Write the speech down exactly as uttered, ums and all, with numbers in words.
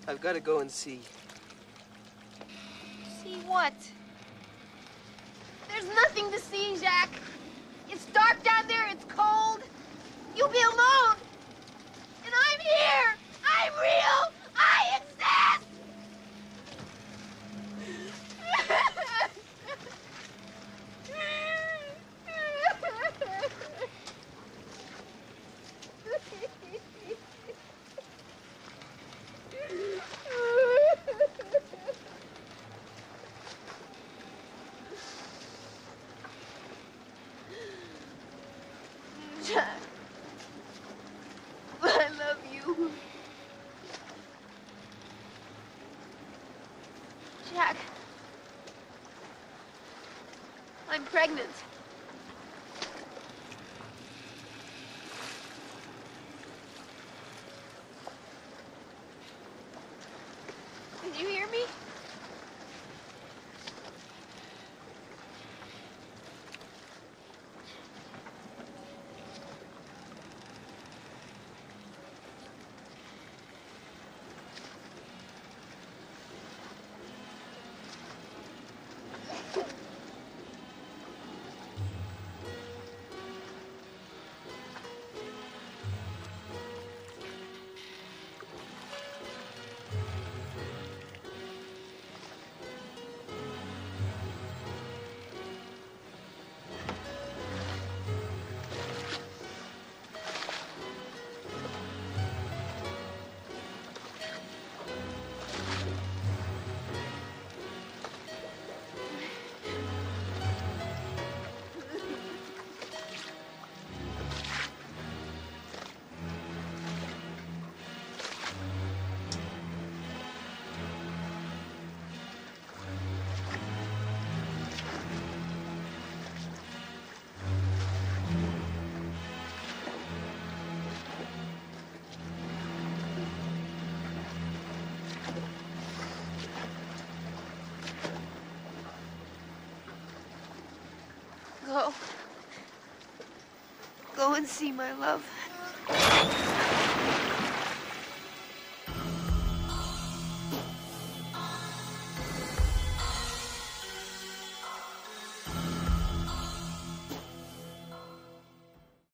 I've got to go and see. See what? There's nothing to see, Jacques. It's dark down there, it's cold. You'll be alone. And I'm here. I'm real. I exist. Jack, I love you. Jack, I'm pregnant. Did you hear me? Go. Go and see my love.